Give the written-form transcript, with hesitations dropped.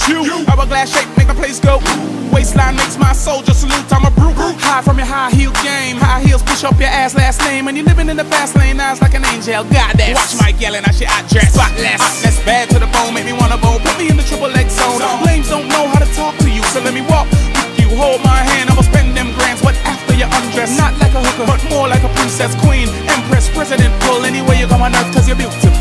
Hourglass shape make the place go. Waistline makes my soldier salute. I'm a brute. High from your high heel game. High heels push up your ass last name. And you living in the fast lane, eyes like an angel. Goddess. Watch Mike yelling, I shit I dress. Spotless. Hotness bad to the bone, make me wanna bowl. Put me in the triple X zone. Lames don't know how to talk to you, so let me walk with you. Hold my hand, I'ma spend them grands. But after you undress, not like a hooker, but more like a princess, queen, empress, president. Pull anywhere you go on earth, cause you're beautiful.